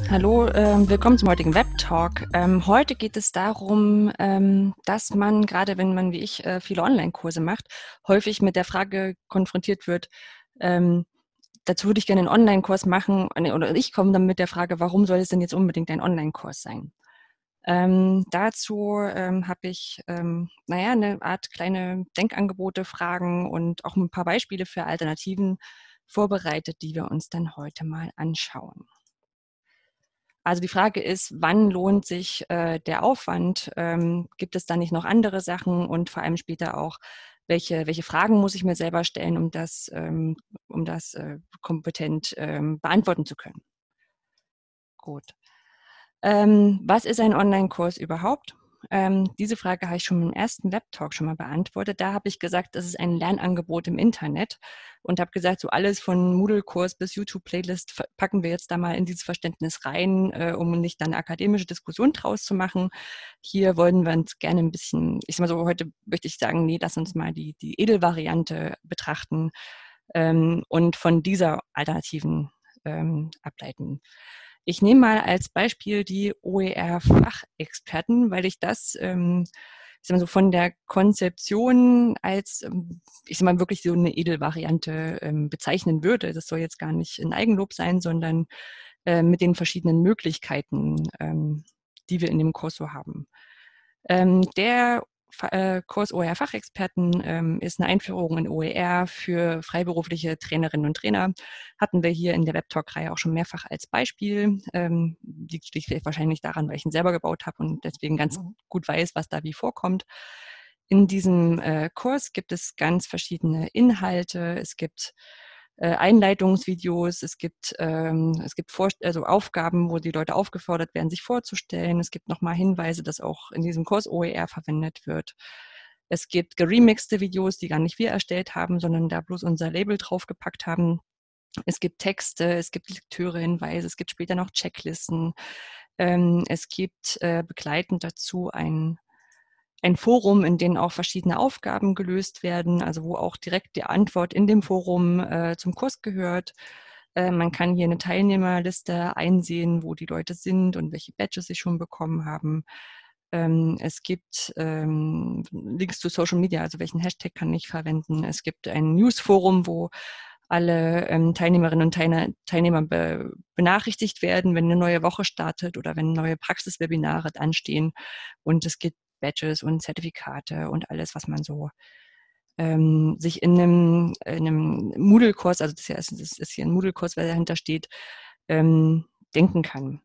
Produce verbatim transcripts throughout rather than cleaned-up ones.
Hallo, ähm, willkommen zum heutigen Webtalk. Ähm, heute geht es darum, ähm, dass man, gerade wenn man wie ich äh, viele Online-Kurse macht, häufig mit der Frage konfrontiert wird, ähm, dazu würde ich gerne einen Online-Kurs machen, äh, oder ich komme dann mit der Frage, warum soll es denn jetzt unbedingt ein Online-Kurs sein? Ähm, dazu ähm, habe ich, ähm, naja, eine Art kleine Denkangebote, Fragen und auch ein paar Beispiele für Alternativen vorbereitet, die wir uns dann heute mal anschauen. Also die Frage ist, wann lohnt sich äh, der Aufwand? Ähm, gibt es da nicht noch andere Sachen? Und vor allem später auch, welche, welche Fragen muss ich mir selber stellen, um das, ähm, um das äh, kompetent ähm, beantworten zu können? Gut. Ähm, was ist ein Online-Kurs überhaupt? Ähm, diese Frage habe ich schon im ersten Webtalk schon mal beantwortet. Da habe ich gesagt, das ist ein Lernangebot im Internet und habe gesagt, so alles von Moodle-Kurs bis YouTube-Playlist packen wir jetzt da mal in dieses Verständnis rein, äh, um nicht dann eine akademische Diskussion draus zu machen. Hier wollen wir uns gerne ein bisschen, ich sag mal so, heute möchte ich sagen, nee, lass uns mal die, die Edelvariante betrachten ähm, und von dieser alternativen ähm, ableiten. Ich nehme mal als Beispiel die O E R-Fachexperten, weil ich das ähm, ich sag mal so von der Konzeption als, ähm, ich sag mal, wirklich so eine Edelvariante ähm, bezeichnen würde. Das soll jetzt gar nicht ein Eigenlob sein, sondern äh, mit den verschiedenen Möglichkeiten, ähm, die wir in dem Kurs so haben. Ähm, der äh, Kurs O E R-Fachexperten ähm, ist eine Einführung in O E R für freiberufliche Trainerinnen und Trainer. Hatten wir hier in der Webtalk-Reihe auch schon mehrfach als Beispiel. Ähm, liegt schlichtweg wahrscheinlich daran, weil ich ihn selber gebaut habe und deswegen ganz gut weiß, was da wie vorkommt. In diesem äh, Kurs gibt es ganz verschiedene Inhalte. Es gibt äh, Einleitungsvideos, es gibt, ähm, es gibt Vor also Aufgaben, wo die Leute aufgefordert werden, sich vorzustellen. Es gibt nochmal Hinweise, dass auch in diesem Kurs O E R verwendet wird. Es gibt geremixte Videos, die gar nicht wir erstellt haben, sondern da bloß unser Label draufgepackt haben. Es gibt Texte, es gibt Lektürehinweise, es gibt später noch Checklisten. Ähm, es gibt äh, begleitend dazu ein ein Forum, in dem auch verschiedene Aufgaben gelöst werden, also wo auch direkt die Antwort in dem Forum äh, zum Kurs gehört. Äh, man kann hier eine Teilnehmerliste einsehen, wo die Leute sind und welche Badges sie schon bekommen haben. Ähm, es gibt ähm, Links zu Social Media, also welchen Hashtag kann ich verwenden. Es gibt ein Newsforum, wo alle ähm, Teilnehmerinnen und Teilne Teilnehmer be benachrichtigt werden, wenn eine neue Woche startet oder wenn neue Praxiswebinare anstehen. Und es gibt Badges und Zertifikate und alles, was man so ähm, sich in einem, in einem Moodle-Kurs, also das ist, das ist hier ein Moodle-Kurs, weil dahinter steht, ähm, denken kann.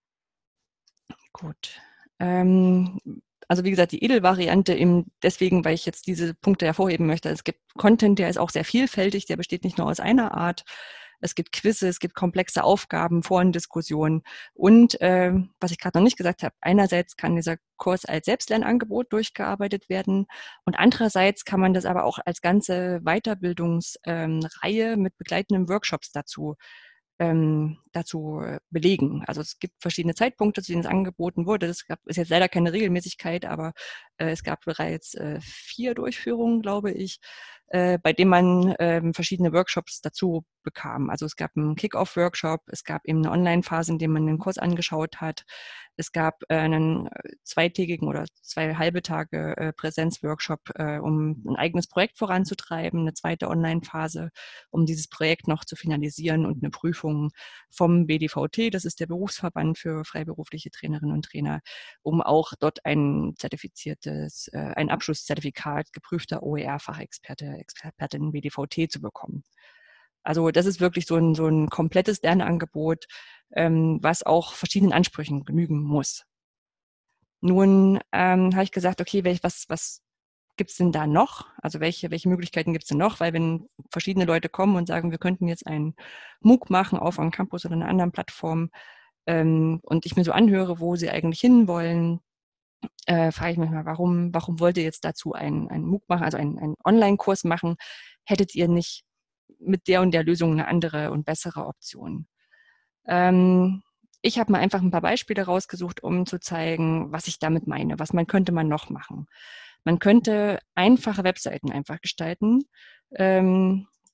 Gut. Ähm, also wie gesagt, die Edelvariante eben deswegen, weil ich jetzt diese Punkte hervorheben möchte. Es gibt Content, der ist auch sehr vielfältig, der besteht nicht nur aus einer Art. Es gibt Quizze, es gibt komplexe Aufgaben, Forendiskussionen. Und äh, was ich gerade noch nicht gesagt habe, einerseits kann dieser Kurs als Selbstlernangebot durchgearbeitet werden und andererseits kann man das aber auch als ganze Weiterbildungsreihe ähm, mit begleitenden Workshops dazu ähm, dazu äh, belegen. Also es gibt verschiedene Zeitpunkte, zu denen es angeboten wurde. Es gab, ist jetzt leider keine Regelmäßigkeit, aber äh, es gab bereits äh, vier Durchführungen, glaube ich, äh, bei denen man ähm, verschiedene Workshops dazu bekam. Also es gab einen Kick-Off-Workshop, es gab eben eine Online-Phase, in der man den Kurs angeschaut hat. Es gab äh, einen äh, zweitägigen oder zwei halbe Tage äh, Präsenzworkshop, äh, um ein eigenes Projekt voranzutreiben, eine zweite Online-Phase, um dieses Projekt noch zu finalisieren und eine Prüfung vom B D V T, das ist der Berufsverband für freiberufliche Trainerinnen und Trainer, um auch dort ein zertifiziertes, äh, ein Abschlusszertifikat geprüfter O E R-Fachexperte, Expertin B D V T zu bekommen. Also das ist wirklich so ein, so ein komplettes Lernangebot, ähm, was auch verschiedenen Ansprüchen genügen muss. Nun ähm, habe ich gesagt, okay, welch, was, was gibt es denn da noch? Also welche, welche Möglichkeiten gibt es denn noch? Weil wenn verschiedene Leute kommen und sagen, wir könnten jetzt einen MOOC machen auf einem Campus oder einer anderen Plattform ähm, und ich mir so anhöre, wo sie eigentlich hinwollen, äh, frage ich mich mal, warum, warum wollt ihr jetzt dazu einen, einen MOOC machen, also einen, einen Online-Kurs machen? Hättet ihr nicht mit der und der Lösung eine andere und bessere Option? Ähm, ich habe mal einfach ein paar Beispiele rausgesucht, um zu zeigen, was ich damit meine. Was man könnte man noch machen? Man könnte einfache Webseiten einfach gestalten. Ähm,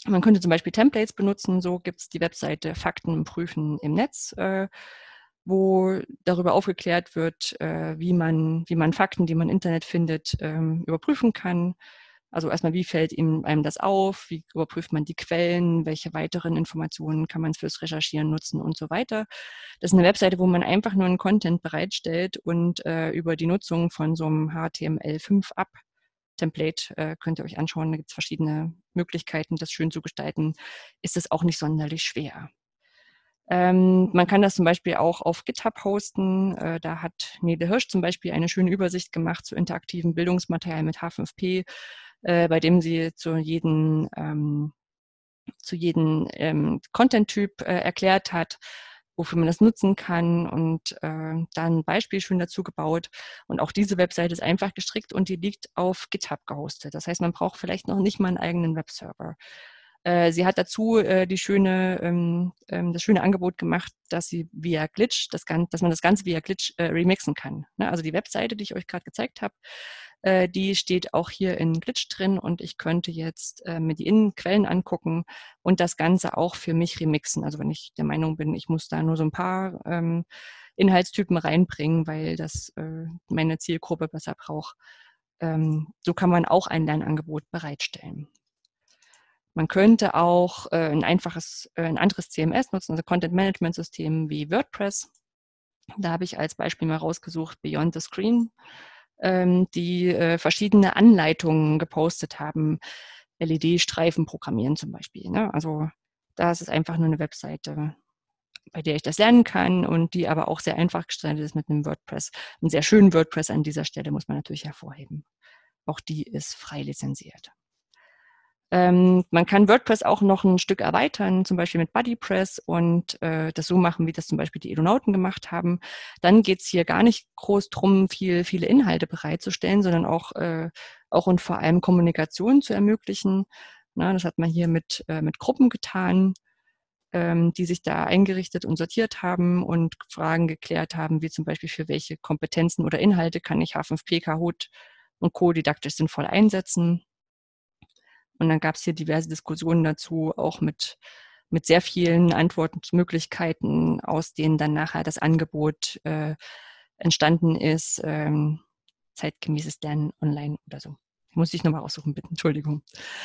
Man könnte zum Beispiel Templates benutzen. So gibt es die Webseite Fakten prüfen im Netz, äh, wo darüber aufgeklärt wird, äh, wie man, wie man Fakten, die man im Internet findet, ähm, überprüfen kann. Also erstmal, wie fällt ihm, einem das auf? Wie überprüft man die Quellen? Welche weiteren Informationen kann man fürs Recherchieren nutzen und so weiter? Das ist eine Webseite, wo man einfach nur einen Content bereitstellt und äh, über die Nutzung von so einem H T M L fünf App Template äh, könnt ihr euch anschauen. Da gibt es verschiedene Möglichkeiten, das schön zu gestalten. Ist es auch nicht sonderlich schwer. Ähm, man kann das zum Beispiel auch auf GitHub hosten. Äh, da hat Nele Hirsch zum Beispiel eine schöne Übersicht gemacht zu interaktivem Bildungsmaterial mit H fünf P, äh, bei dem sie zu jedem ähm, zu jedem ähm, Content-Typ äh, erklärt hat, wofür man das nutzen kann und äh, dann ein Beispiel schön dazu gebaut. Und auch diese Webseite ist einfach gestrickt und die liegt auf GitHub gehostet. Das heißt, man braucht vielleicht noch nicht mal einen eigenen Webserver. Äh, sie hat dazu äh, die schöne, ähm, ähm, das schöne Angebot gemacht, dass sie via Glitch, das Gan dass man das Ganze via Glitch äh, remixen kann. Ne? Also die Webseite, die ich euch gerade gezeigt habe, äh, die steht auch hier in Glitch drin und ich könnte jetzt äh, mir die Innenquellen angucken und das Ganze auch für mich remixen. Also wenn ich der Meinung bin, ich muss da nur so ein paar ähm, Inhaltstypen reinbringen, weil das äh, meine Zielgruppe besser braucht. Ähm, so kann man auch ein Lernangebot bereitstellen. Man könnte auch äh, ein einfaches, äh, ein anderes C M S nutzen, also Content-Management-System wie WordPress. Da habe ich als Beispiel mal rausgesucht Beyond the Screen, ähm, die äh, verschiedene Anleitungen gepostet haben. L E D-Streifen programmieren zum Beispiel. Ne? Also da ist es einfach nur eine Webseite, bei der ich das lernen kann und die aber auch sehr einfach gestaltet ist mit einem WordPress. Einen sehr schönen WordPress an dieser Stelle muss man natürlich hervorheben. Auch die ist frei lizenziert. Ähm, man kann WordPress auch noch ein Stück erweitern, zum Beispiel mit BuddyPress und äh, das so machen, wie das zum Beispiel die Edonauten gemacht haben. Dann geht es hier gar nicht groß drum, viel, viele Inhalte bereitzustellen, sondern auch, äh, auch und vor allem Kommunikation zu ermöglichen. Na, das hat man hier mit, äh, mit Gruppen getan, ähm, die sich da eingerichtet und sortiert haben und Fragen geklärt haben, wie zum Beispiel für welche Kompetenzen oder Inhalte kann ich H fünf P, Kahoot und Co. didaktisch sinnvoll einsetzen. Und dann gab es hier diverse Diskussionen dazu, auch mit, mit sehr vielen Antwortmöglichkeiten, aus denen dann nachher das Angebot äh, entstanden ist, ähm, zeitgemäßes Lernen online oder so. Muss ich nochmal raussuchen, bitte, Entschuldigung.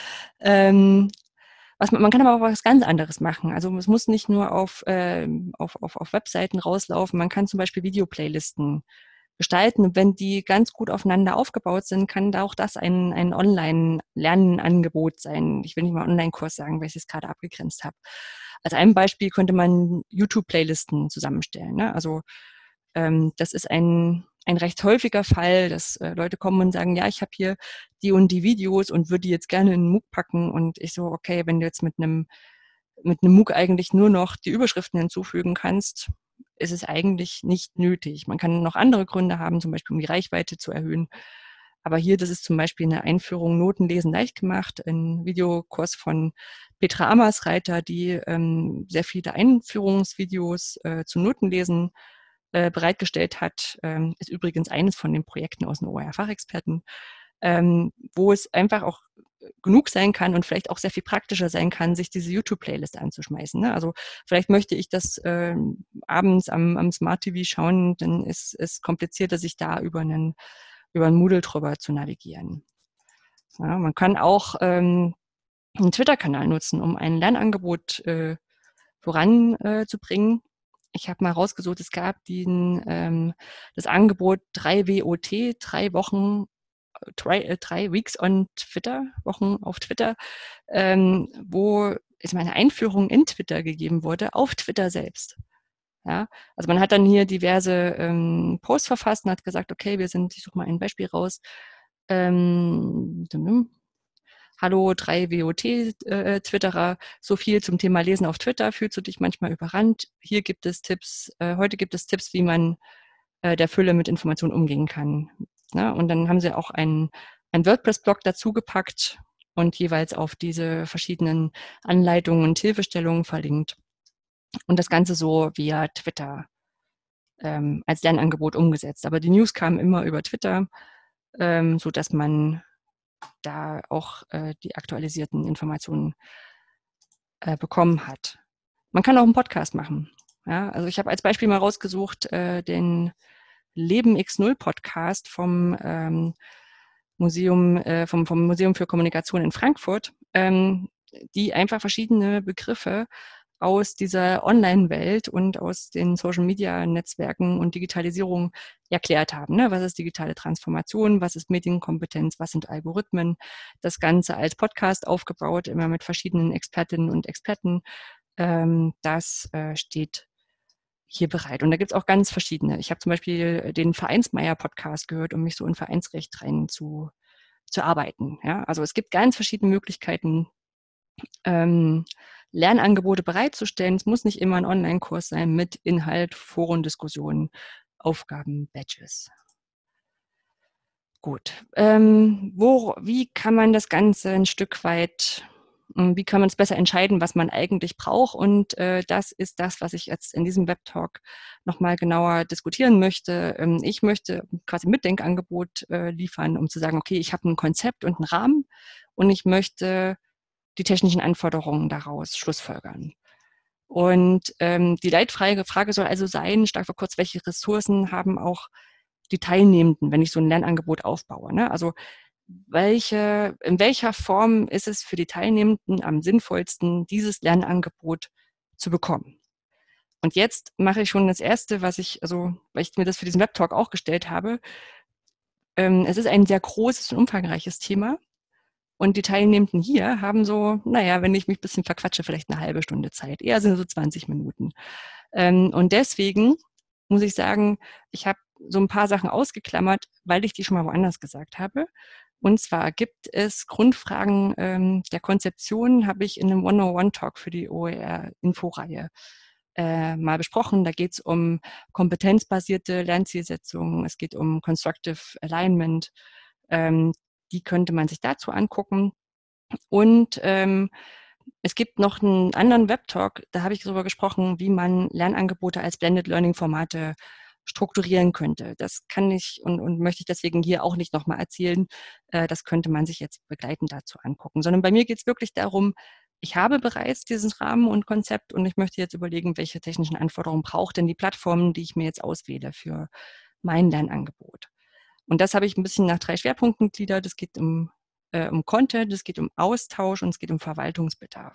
Ähm, was man, man kann aber auch was ganz anderes machen. Also es muss nicht nur auf, äh, auf, auf, auf Webseiten rauslaufen. Man kann zum Beispiel Videoplaylisten gestalten. Und wenn die ganz gut aufeinander aufgebaut sind, kann da auch das ein, ein Online-Lernangebot sein. Ich will nicht mal Online-Kurs sagen, weil ich es gerade abgegrenzt habe. Als ein Beispiel könnte man YouTube-Playlisten zusammenstellen. Ne? Also ähm, das ist ein, ein recht häufiger Fall, dass äh, Leute kommen und sagen, ja, ich habe hier die und die Videos und würde die jetzt gerne in einen MOOC packen. Und ich so, okay, wenn du jetzt mit einem mit einem MOOC eigentlich nur noch die Überschriften hinzufügen kannst, ist es eigentlich nicht nötig. Man kann noch andere Gründe haben, zum Beispiel um die Reichweite zu erhöhen. Aber hier, das ist zum Beispiel eine Einführung Notenlesen leicht gemacht, ein Videokurs von Petra Amersreiter, die ähm, sehr viele Einführungsvideos äh, zu Notenlesen äh, bereitgestellt hat. Ähm, ist übrigens eines von den Projekten aus den O E R-Fachexperten, ähm, wo es einfach auch genug sein kann und vielleicht auch sehr viel praktischer sein kann, sich diese YouTube-Playlist anzuschmeißen. Ne? Also vielleicht möchte ich das äh, abends am, am Smart T V schauen, dann ist es komplizierter, sich da über einen, über einen Moodle drüber zu navigieren. Ja, man kann auch ähm, einen Twitter-Kanal nutzen, um ein Lernangebot äh, voranzubringen. Äh, ich habe mal rausgesucht, es gab den, ähm, das Angebot drei W O T, drei Wochen drei, äh, drei Weeks on Twitter, Wochen auf Twitter, ähm, wo es meine Einführung in Twitter gegeben wurde, auf Twitter selbst. Ja, also man hat dann hier diverse ähm, Posts verfasst und hat gesagt, okay, wir sind, ich suche mal ein Beispiel raus, ähm, Hallo drei W O T-Twitterer, so viel zum Thema Lesen auf Twitter. Fühlst du dich manchmal überrannt? Hier gibt es Tipps, äh, heute gibt es Tipps, wie man äh, der Fülle mit Informationen umgehen kann. Ja, und dann haben sie auch einen, einen WordPress-Blog dazu gepackt und jeweils auf diese verschiedenen Anleitungen und Hilfestellungen verlinkt. Und das Ganze so via Twitter ähm, als Lernangebot umgesetzt. Aber die News kamen immer über Twitter, ähm, so dass man da auch äh, die aktualisierten Informationen äh, bekommen hat. Man kann auch einen Podcast machen. Ja, also ich habe als Beispiel mal rausgesucht äh, den Leben X Null Podcast vom ähm, Museum, äh, vom, vom Museum für Kommunikation in Frankfurt, ähm, die einfach verschiedene Begriffe aus dieser Online-Welt und aus den Social-Media-Netzwerken und Digitalisierung erklärt haben. Ne? Was ist digitale Transformation? Was ist Medienkompetenz? Was sind Algorithmen? Das Ganze als Podcast aufgebaut, immer mit verschiedenen Expertinnen und Experten. Ähm, das äh, steht hier bereit. Und da gibt es auch ganz verschiedene. Ich habe zum Beispiel den Vereinsmeier-Podcast gehört, um mich so in Vereinsrecht rein zu, zu arbeiten. Ja? Also es gibt ganz verschiedene Möglichkeiten, ähm, Lernangebote bereitzustellen. Es muss nicht immer ein Online-Kurs sein mit Inhalt, Foren, Diskussionen, Aufgaben, Badges. Gut. Ähm, wo, wie kann man das Ganze ein Stück weit, wie kann man es besser entscheiden, was man eigentlich braucht? Und äh, das ist das, was ich jetzt in diesem Webtalk nochmal genauer diskutieren möchte. Ähm, ich möchte quasi ein Mitdenkangebot äh, liefern, um zu sagen, okay, ich habe ein Konzept und einen Rahmen und ich möchte die technischen Anforderungen daraus schlussfolgern. Und ähm, die Leitfrage Frage soll also sein, stark vor kurz, welche Ressourcen haben auch die Teilnehmenden, wenn ich so ein Lernangebot aufbaue. Ne? Also welche, in welcher Form ist es für die Teilnehmenden am sinnvollsten, dieses Lernangebot zu bekommen? Und jetzt mache ich schon das Erste, was ich, also weil ich mir das für diesen Webtalk auch gestellt habe. Ähm, es ist ein sehr großes und umfangreiches Thema. Und die Teilnehmenden hier haben so, naja, wenn ich mich ein bisschen verquatsche, vielleicht eine halbe Stunde Zeit. Eher sind so zwanzig Minuten. Ähm, und deswegen muss ich sagen, ich habe so ein paar Sachen ausgeklammert, weil ich die schon mal woanders gesagt habe. Und zwar gibt es Grundfragen ähm, der Konzeption, habe ich in einem one-on-one-Talk für die O E R-Inforeihe äh, mal besprochen. Da geht es um kompetenzbasierte Lernzielsetzungen, es geht um Constructive Alignment. Ähm, die könnte man sich dazu angucken. Und ähm, es gibt noch einen anderen Webtalk, da habe ich darüber gesprochen, wie man Lernangebote als Blended Learning Formate strukturieren könnte. Das kann ich und, und möchte ich deswegen hier auch nicht nochmal erzählen. Äh, das könnte man sich jetzt begleitend dazu angucken. Sondern bei mir geht es wirklich darum, ich habe bereits diesen Rahmen und Konzept und ich möchte jetzt überlegen, welche technischen Anforderungen braucht denn die Plattform, die ich mir jetzt auswähle für mein Lernangebot. Und das habe ich ein bisschen nach drei Schwerpunkten gegliedert. Es geht um, äh, um Content, es geht um Austausch und es geht um Verwaltungsbedarf.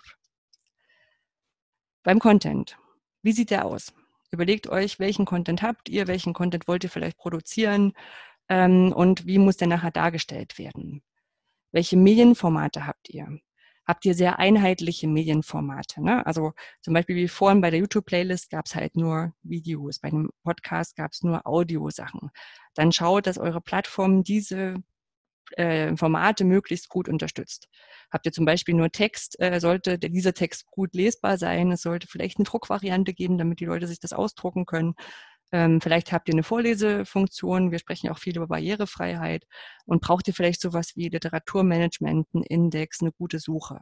Beim Content, wie sieht der aus? Überlegt euch, welchen Content habt ihr, welchen Content wollt ihr vielleicht produzieren ähm, und wie muss der nachher dargestellt werden? Welche Medienformate habt ihr? Habt ihr sehr einheitliche Medienformate? Ne? Also zum Beispiel wie vorhin bei der YouTube-Playlist gab es halt nur Videos, bei einem Podcast gab es nur Audiosachen. Dann schaut, dass eure Plattform diese äh, Formate möglichst gut unterstützt. Habt ihr zum Beispiel nur Text, äh, sollte dieser Text gut lesbar sein. Es sollte vielleicht eine Druckvariante geben, damit die Leute sich das ausdrucken können. Ähm, vielleicht habt ihr eine Vorlesefunktion. Wir sprechen ja auch viel über Barrierefreiheit. Und braucht ihr vielleicht sowas wie Literaturmanagement, einen Index, eine gute Suche?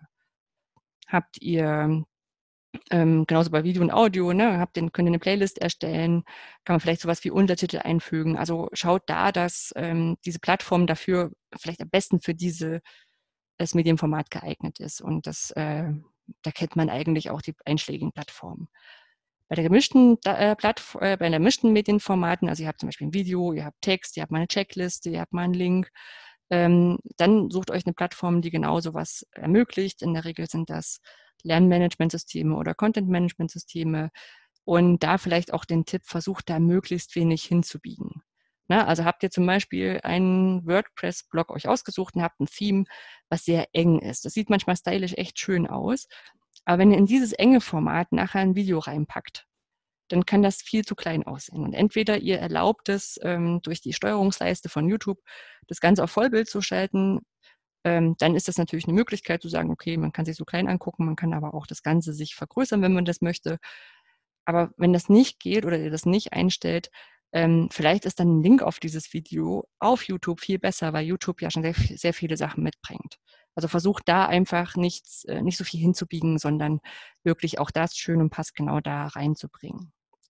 Habt ihr ähm, genauso bei Video und Audio, ne, habt ihr, könnt ihr eine Playlist erstellen, kann man vielleicht sowas wie Untertitel einfügen. Also schaut da, dass ähm, diese Plattform dafür vielleicht am besten für diese, das Medienformat geeignet ist. Und das, äh, da kennt man eigentlich auch die einschlägigen Plattformen. Bei der gemischten äh, Plattform, äh, bei der gemischten Medienformaten, also ihr habt zum Beispiel ein Video, ihr habt Text, ihr habt mal eine Checkliste, ihr habt mal einen Link, ähm, dann sucht euch eine Plattform, die genau sowas ermöglicht. In der Regel sind das Lernmanagementsysteme oder Content-Management-Systeme. Und da vielleicht auch den Tipp, versucht da möglichst wenig hinzubiegen. Na, also habt ihr zum Beispiel einen WordPress-Blog euch ausgesucht und habt ein Theme, was sehr eng ist. Das sieht manchmal stylisch echt schön aus. Aber wenn ihr in dieses enge Format nachher ein Video reinpackt, dann kann das viel zu klein aussehen. Und entweder ihr erlaubt es ähm, durch die Steuerungsleiste von YouTube, das Ganze auf Vollbild zu schalten, ähm, dann ist das natürlich eine Möglichkeit zu sagen, okay, man kann sich so klein angucken, man kann aber auch das Ganze sich vergrößern, wenn man das möchte. Aber wenn das nicht geht oder ihr das nicht einstellt, ähm, vielleicht ist dann ein Link auf dieses Video auf YouTube viel besser, weil YouTube ja schon sehr, sehr viele Sachen mitbringt. Also versucht da einfach nichts, äh, nicht so viel hinzubiegen, sondern wirklich auch das schön und passgenau da reinzubringen.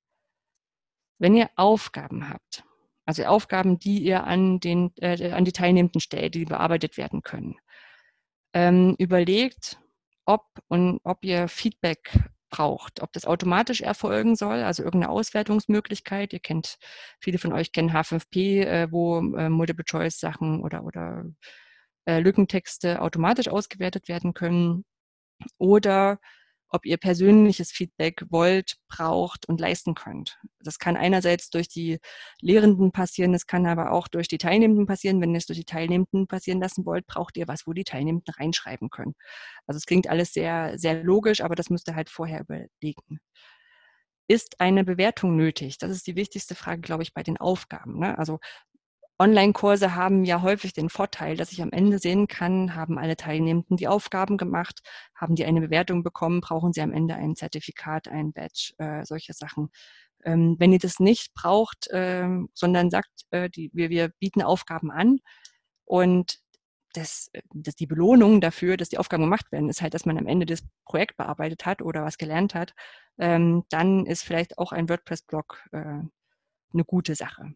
Wenn ihr Aufgaben habt, also Aufgaben, die ihr an, den, äh, an die Teilnehmenden stellt, die bearbeitet werden können, ähm, überlegt, ob und ob ihr Feedback braucht, ob das automatisch erfolgen soll, also irgendeine Auswertungsmöglichkeit. Ihr kennt, viele von euch kennen H fünf P, äh, wo äh, Multiple-Choice-Sachen oder, oder äh, Lückentexte automatisch ausgewertet werden können. Oder ob ihr persönliches Feedback wollt, braucht und leisten könnt. Das kann einerseits durch die Lehrenden passieren, das kann aber auch durch die Teilnehmenden passieren. Wenn ihr es durch die Teilnehmenden passieren lassen wollt, braucht ihr was, wo die Teilnehmenden reinschreiben können. Also es klingt alles sehr, sehr logisch, aber das müsst ihr halt vorher überlegen. Ist eine Bewertung nötig? Das ist die wichtigste Frage, glaube ich, bei den Aufgaben. Ne? Also Online-Kurse haben ja häufig den Vorteil, dass ich am Ende sehen kann, haben alle Teilnehmenden die Aufgaben gemacht, haben die eine Bewertung bekommen, brauchen sie am Ende ein Zertifikat, ein Badge, äh, solche Sachen. Ähm, wenn ihr das nicht braucht, äh, sondern sagt, äh, die, wir, wir bieten Aufgaben an und das, das, die Belohnung dafür, dass die Aufgaben gemacht werden, ist halt, dass man am Ende das Projekt bearbeitet hat oder was gelernt hat, ähm, dann ist vielleicht auch ein WordPress-Blog äh, eine gute Sache.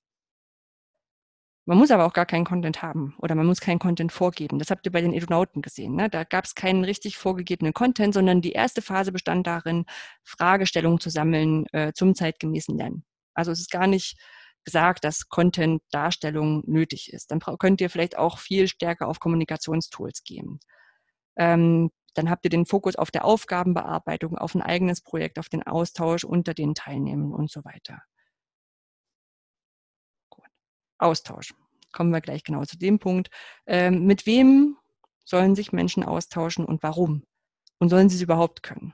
Man muss aber auch gar keinen Content haben oder man muss keinen Content vorgeben. Das habt ihr bei den Edunauten gesehen. Ne? Da gab es keinen richtig vorgegebenen Content, sondern die erste Phase bestand darin, Fragestellungen zu sammeln äh, zum zeitgemäßen Lernen. Also es ist gar nicht gesagt, dass Content-Darstellung nötig ist. Dann könnt ihr vielleicht auch viel stärker auf Kommunikationstools gehen. Ähm, dann habt ihr den Fokus auf der Aufgabenbearbeitung, auf ein eigenes Projekt, auf den Austausch unter den Teilnehmern und so weiter. Austausch. Kommen wir gleich genau zu dem Punkt. Ähm, mit wem sollen sich Menschen austauschen und warum? Und sollen sie es überhaupt können?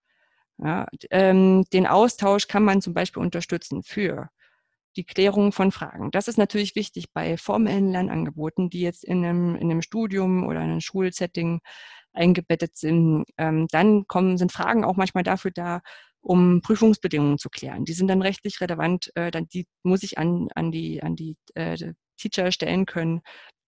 Ja, ähm, den Austausch kann man zum Beispiel unterstützen für die Klärung von Fragen. Das ist natürlich wichtig bei formellen Lernangeboten, die jetzt in einem, in einem Studium oder in einem Schulsetting eingebettet sind. Ähm, dann kommen, sind Fragen auch manchmal dafür da, um Prüfungsbedingungen zu klären. Die sind dann rechtlich relevant, äh, dann, die muss ich an, an die, an die äh, Teacher stellen können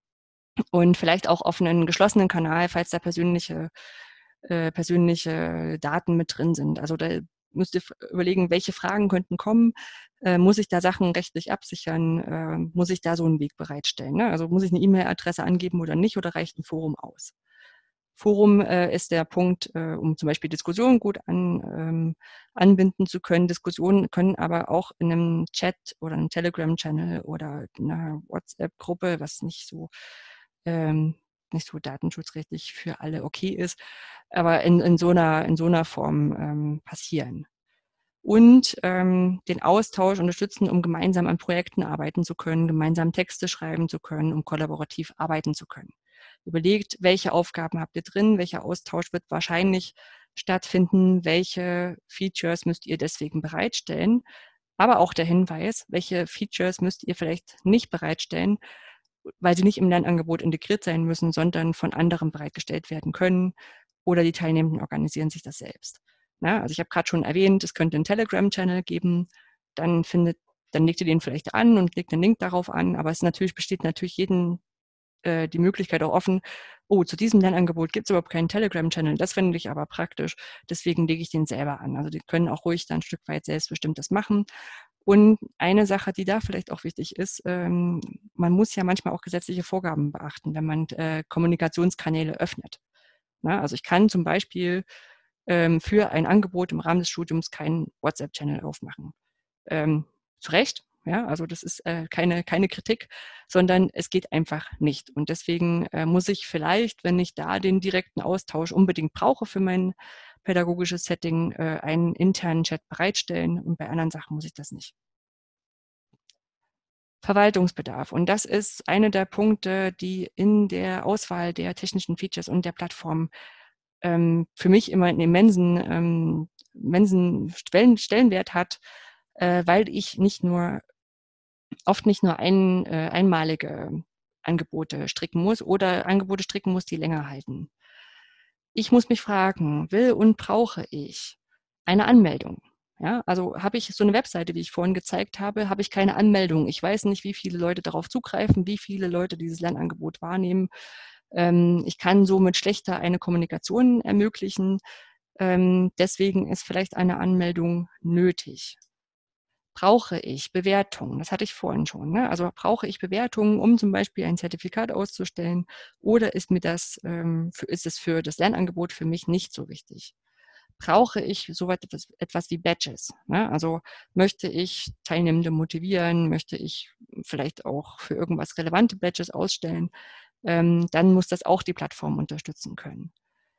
und vielleicht auch auf einen geschlossenen Kanal, falls da persönliche, äh, persönliche Daten mit drin sind. Also da müsst ihr überlegen, welche Fragen könnten kommen. Äh, muss ich da Sachen rechtlich absichern? Äh, muss ich da so einen Weg bereitstellen? Ne? Also muss ich eine E-Mail-Adresse angeben oder nicht oder reicht ein Forum aus? Forum äh, ist der Punkt, äh, um zum Beispiel Diskussionen gut an, ähm, anbinden zu können. Diskussionen können aber auch in einem Chat oder einem Telegram-Channel oder einer WhatsApp-Gruppe, was nicht so ähm, nicht so datenschutzrechtlich für alle okay ist, aber in, in, so, einer, in so einer Form ähm, passieren. Und ähm, den Austausch unterstützen, um gemeinsam an Projekten arbeiten zu können, gemeinsam Texte schreiben zu können, um kollaborativ arbeiten zu können. Überlegt, welche Aufgaben habt ihr drin, welcher Austausch wird wahrscheinlich stattfinden, welche Features müsst ihr deswegen bereitstellen, aber auch der Hinweis, welche Features müsst ihr vielleicht nicht bereitstellen, weil sie nicht im Lernangebot integriert sein müssen, sondern von anderen bereitgestellt werden können oder die Teilnehmenden organisieren sich das selbst. Na, also ich habe gerade schon erwähnt, es könnte einen Telegram-Channel geben, dann findet, dann legt ihr den vielleicht an und legt einen Link darauf an, aber es natürlich besteht natürlich jeden äh, die Möglichkeit auch offen, oh, zu diesem Lernangebot gibt es überhaupt keinen Telegram-Channel, das finde ich aber praktisch, deswegen lege ich den selber an. Also die können auch ruhig dann ein Stück weit selbstbestimmt das machen. Und eine Sache, die da vielleicht auch wichtig ist, ähm, man muss ja manchmal auch gesetzliche Vorgaben beachten, wenn man äh, Kommunikationskanäle öffnet. Na, also ich kann zum Beispiel ähm, für ein Angebot im Rahmen des Studiums keinen WhatsApp-Channel aufmachen. Ähm, zu Recht, ja, also das ist äh, keine, keine Kritik, sondern es geht einfach nicht. Und deswegen äh, muss ich vielleicht, wenn ich da den direkten Austausch unbedingt brauche für mein pädagogisches Setting, äh, einen internen Chat bereitstellen und bei anderen Sachen muss ich das nicht. Verwaltungsbedarf. Und das ist einer der Punkte, die in der Auswahl der technischen Features und der Plattform ähm, für mich immer einen immensen, ähm, immensen Stellen, Stellenwert hat, äh, weil ich nicht nur oft nicht nur ein, äh, einmalige Angebote stricken muss oder Angebote stricken muss, die länger halten. Ich muss mich fragen, will und brauche ich eine Anmeldung? Ja, also habe ich so eine Webseite, wie ich vorhin gezeigt habe, habe ich keine Anmeldung. Ich weiß nicht, wie viele Leute darauf zugreifen, wie viele Leute dieses Lernangebot wahrnehmen. Ähm, ich kann somit schlechter eine Kommunikation ermöglichen. Ähm, deswegen ist vielleicht eine Anmeldung nötig. Brauche ich Bewertungen? Das hatte ich vorhin schon. Ne? Also brauche ich Bewertungen, um zum Beispiel ein Zertifikat auszustellen, oder ist mir das, ähm, für, ist es für das Lernangebot für mich nicht so wichtig? Brauche ich so etwas, etwas wie Badges? Ne? Also möchte ich Teilnehmende motivieren? Möchte ich vielleicht auch für irgendwas relevante Badges ausstellen? Ähm, dann muss das auch die Plattform unterstützen können.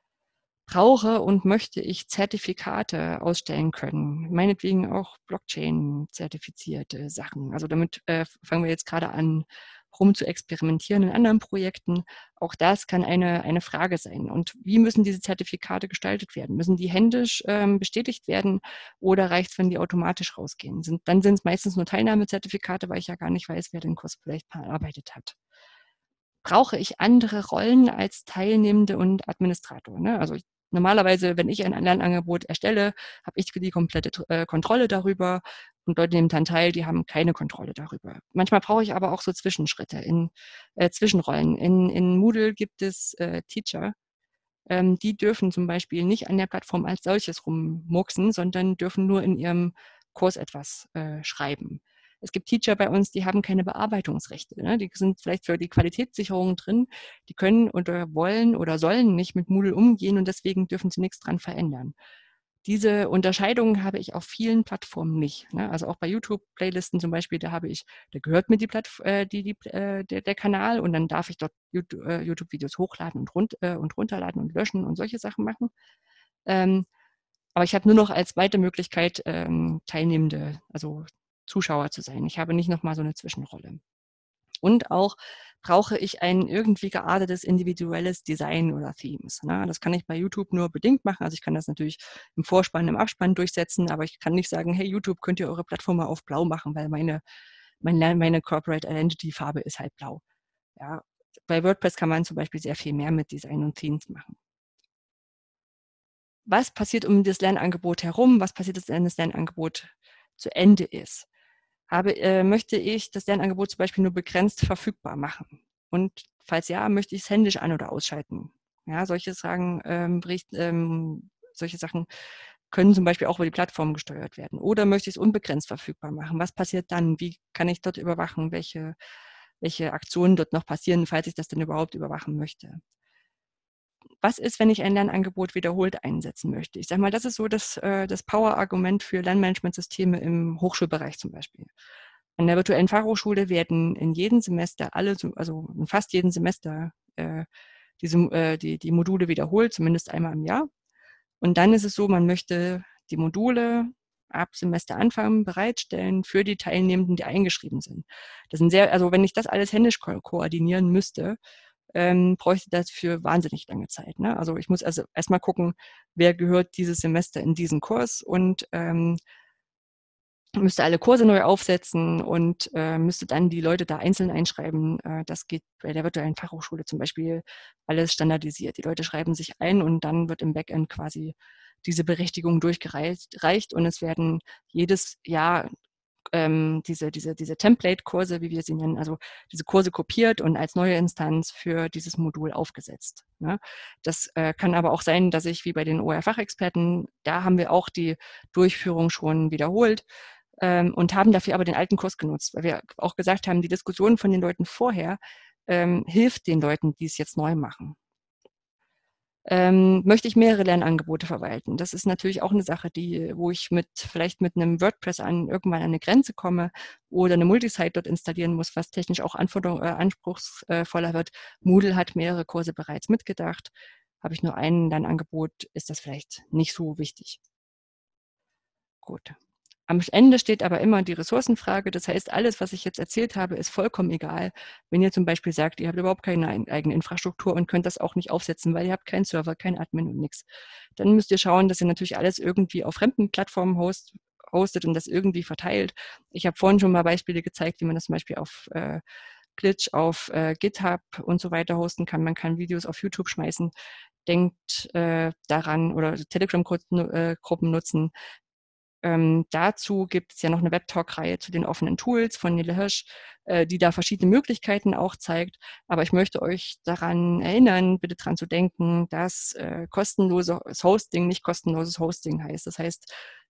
Brauche und möchte ich Zertifikate ausstellen können, meinetwegen auch Blockchain-zertifizierte Sachen. Also damit äh, fangen wir jetzt gerade an, rum zu experimentieren in anderen Projekten. Auch das kann eine, eine Frage sein. Und wie müssen diese Zertifikate gestaltet werden? Müssen die händisch ähm, bestätigt werden oder reicht es, wenn die automatisch rausgehen? Sind, dann sind es meistens nur Teilnahmezertifikate, weil ich ja gar nicht weiß, wer den Kurs vielleicht bearbeitet hat. Brauche ich andere Rollen als Teilnehmende und Administrator? Ne? Also ich, normalerweise, wenn ich ein Lernangebot erstelle, habe ich die komplette äh, Kontrolle darüber und Leute nehmen dann teil, die haben keine Kontrolle darüber. Manchmal brauche ich aber auch so Zwischenschritte, in äh, Zwischenrollen. In, in Moodle gibt es äh, Teacher, ähm, die dürfen zum Beispiel nicht an der Plattform als solches rummurksen, sondern dürfen nur in ihrem Kurs etwas äh, schreiben. Es gibt Teacher bei uns, die haben keine Bearbeitungsrechte. Ne? Die sind vielleicht für die Qualitätssicherung drin, die können oder wollen oder sollen nicht mit Moodle umgehen und deswegen dürfen sie nichts dran verändern. Diese Unterscheidung habe ich auf vielen Plattformen nicht. Ne? Also auch bei YouTube-Playlisten zum Beispiel, da habe ich, da gehört mir die Plattf äh, die, die, äh, der, der Kanal und dann darf ich dort YouTube, äh, YouTube-Videos hochladen und, run äh, und runterladen und löschen und solche Sachen machen. Ähm, aber ich habe nur noch als zweite Möglichkeit, ähm, Teilnehmende, also Zuschauer zu sein. Ich habe nicht nochmal so eine Zwischenrolle. Und auch brauche ich ein irgendwie geartetes individuelles Design oder Themes. Ne? Das kann ich bei YouTube nur bedingt machen. Also ich kann das natürlich im Vorspann, im Abspann durchsetzen, aber ich kann nicht sagen, hey YouTube, könnt ihr eure Plattform mal auf blau machen, weil meine, meine, meine Corporate Identity Farbe ist halt blau. Ja? Bei WordPress kann man zum Beispiel sehr viel mehr mit Design und Themes machen. Was passiert um das Lernangebot herum? Was passiert, wenn das Lernangebot zu Ende ist? Habe, äh, möchte ich das Lernangebot zum Beispiel nur begrenzt verfügbar machen? Und falls ja, möchte ich es händisch an- oder ausschalten? Ja, solche Sachen, ähm, bericht, ähm, solche Sachen können zum Beispiel auch über die Plattform gesteuert werden. Oder möchte ich es unbegrenzt verfügbar machen? Was passiert dann? Wie kann ich dort überwachen? Welche, welche Aktionen dort noch passieren, falls ich das denn überhaupt überwachen möchte? Was ist, wenn ich ein Lernangebot wiederholt einsetzen möchte? Ich sage mal, das ist so das, äh, das Power-Argument für Lernmanagementsysteme im Hochschulbereich zum Beispiel. An der virtuellen Fachhochschule werden in jedem Semester alle, also in fast jedem Semester, äh, diese, äh, die, die Module wiederholt, zumindest einmal im Jahr. Und dann ist es so, man möchte die Module ab Semesteranfang bereitstellen für die Teilnehmenden, die eingeschrieben sind. Das sind sehr, also wenn ich das alles händisch ko koordinieren müsste, ähm, bräuchte das für wahnsinnig lange Zeit. Ne? Also ich muss also erstmal gucken, wer gehört dieses Semester in diesen Kurs und ähm, müsste alle Kurse neu aufsetzen und äh, müsste dann die Leute da einzeln einschreiben. Äh, das geht bei der virtuellen Fachhochschule zum Beispiel alles standardisiert. Die Leute schreiben sich ein und dann wird im Backend quasi diese Berechtigung durchgereicht und es werden jedes Jahr ähm, diese, diese, diese Template-Kurse, wie wir sie nennen, also diese Kurse kopiert und als neue Instanz für dieses Modul aufgesetzt. Ne? Das äh, kann aber auch sein, dass ich wie bei den O R-Fachexperten, da haben wir auch die Durchführung schon wiederholt ähm, und haben dafür aber den alten Kurs genutzt, weil wir auch gesagt haben, die Diskussion von den Leuten vorher ähm, hilft den Leuten, die es jetzt neu machen. Ähm, möchte ich mehrere Lernangebote verwalten? Das ist natürlich auch eine Sache, die, wo ich mit vielleicht mit einem WordPress an irgendwann an eine Grenze komme oder eine Multisite dort installieren muss, was technisch auch Anforderung, äh, anspruchsvoller wird. Moodle hat mehrere Kurse bereits mitgedacht. Habe ich nur ein Lernangebot, ist das vielleicht nicht so wichtig. Gut. Am Ende steht aber immer die Ressourcenfrage. Das heißt, alles, was ich jetzt erzählt habe, ist vollkommen egal. Wenn ihr zum Beispiel sagt, ihr habt überhaupt keine eigene Infrastruktur und könnt das auch nicht aufsetzen, weil ihr habt keinen Server, kein Admin und nichts, dann müsst ihr schauen, dass ihr natürlich alles irgendwie auf fremden Plattformen host, hostet und das irgendwie verteilt. Ich habe vorhin schon mal Beispiele gezeigt, wie man das zum Beispiel auf äh, Glitch, auf äh, GitHub und so weiter hosten kann. Man kann Videos auf YouTube schmeißen. Denkt äh, daran oder Telegram-Gruppen äh, nutzen. Ähm, dazu gibt es ja noch eine Webtalk-Reihe zu den offenen Tools von Nele Hirsch, äh, die da verschiedene Möglichkeiten auch zeigt. Aber ich möchte euch daran erinnern, bitte daran zu denken, dass äh, kostenloses Hosting nicht kostenloses Hosting heißt. Das heißt,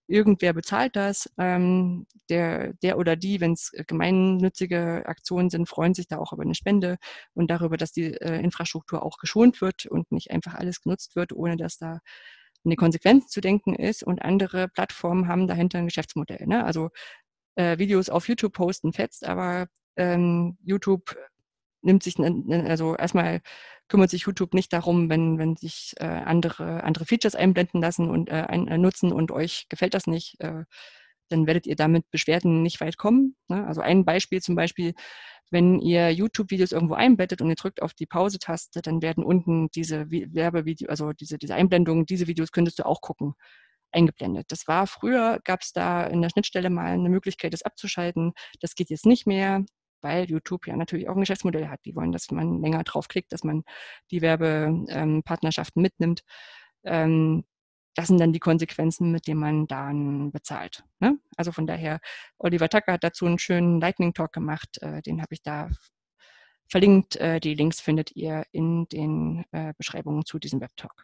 irgendwer bezahlt das. Ähm, der, der oder die, wenn es gemeinnützige Aktionen sind, freuen sich da auch über eine Spende und darüber, dass die äh, Infrastruktur auch geschont wird und nicht einfach alles genutzt wird, ohne dass da eine Konsequenz zu denken ist. Und andere Plattformen haben dahinter ein Geschäftsmodell. Ne? Also äh, Videos auf YouTube posten fetzt, aber ähm, YouTube nimmt sich, also erstmal kümmert sich YouTube nicht darum, wenn, wenn sich äh, andere, andere Features einblenden lassen und äh, ein, äh, nutzen und euch gefällt das nicht, äh, dann werdet ihr damit Beschwerden nicht weit kommen. Ne? Also ein Beispiel zum Beispiel, wenn ihr YouTube-Videos irgendwo einbettet und ihr drückt auf die Pause-Taste, dann werden unten diese Werbevideos, also diese, diese Einblendungen, diese Videos könntest du auch gucken, eingeblendet. Das war früher, gab es da in der Schnittstelle mal eine Möglichkeit, das abzuschalten. Das geht jetzt nicht mehr, weil YouTube ja natürlich auch ein Geschäftsmodell hat. Die wollen, dass man länger draufklickt, dass man die Werbepartnerschaften ähm, mitnimmt. Ähm, das sind dann die Konsequenzen, mit denen man dann bezahlt. Ne? Also von daher, Oliver Tucker hat dazu einen schönen Lightning Talk gemacht. Äh, den habe ich da verlinkt. Äh, die Links findet ihr in den äh, Beschreibungen zu diesem Webtalk.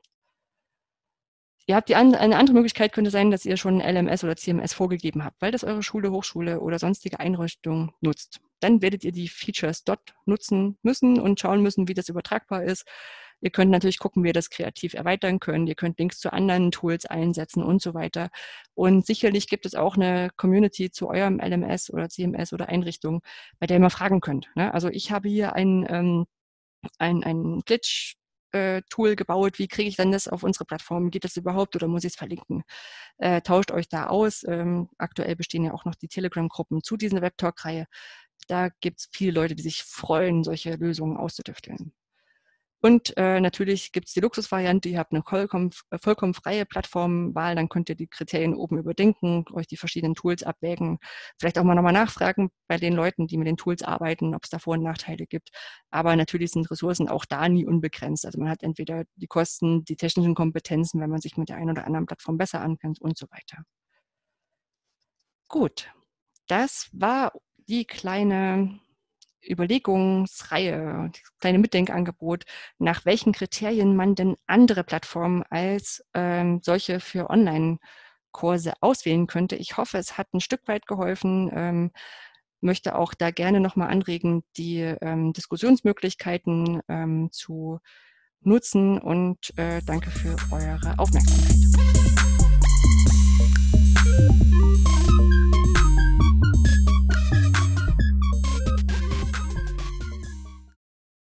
Ihr habt die an, eine andere Möglichkeit könnte sein, dass ihr schon L M S oder C M S vorgegeben habt, weil das eure Schule, Hochschule oder sonstige Einrichtung nutzt. Dann werdet ihr die Features dort nutzen müssen und schauen müssen, wie das übertragbar ist. Ihr könnt natürlich gucken, wie ihr das kreativ erweitern könnt. Ihr könnt Links zu anderen Tools einsetzen und so weiter. Und sicherlich gibt es auch eine Community zu eurem L M S oder C M S oder Einrichtung, bei der ihr mal fragen könnt. Ne? Also ich habe hier ein, ähm, ein, ein Glitch äh, Tool gebaut, wie kriege ich dann das auf unsere Plattform? Geht das überhaupt oder muss ich es verlinken? Äh, tauscht euch da aus. Ähm, aktuell bestehen ja auch noch die Telegram-Gruppen zu dieser Webtalk-Reihe. Da gibt es viele Leute, die sich freuen, solche Lösungen auszutüfteln. Und äh, natürlich gibt es die Luxusvariante, ihr habt eine vollkommen, vollkommen freie Plattformwahl, dann könnt ihr die Kriterien oben überdenken, euch die verschiedenen Tools abwägen, vielleicht auch mal nochmal nachfragen bei den Leuten, die mit den Tools arbeiten, ob es da Vor- und Nachteile gibt. Aber natürlich sind Ressourcen auch da nie unbegrenzt. Also man hat entweder die Kosten, die technischen Kompetenzen, wenn man sich mit der einen oder anderen Plattform besser ankennt und so weiter. Gut, das war die kleine Überlegungsreihe, das kleine Mitdenkangebot, nach welchen Kriterien man denn andere Plattformen als ähm, solche für Online-Kurse auswählen könnte. Ich hoffe, es hat ein Stück weit geholfen. Ähm, möchte auch da gerne nochmal anregen, die ähm, Diskussionsmöglichkeiten ähm, zu nutzen und äh, danke für eure Aufmerksamkeit.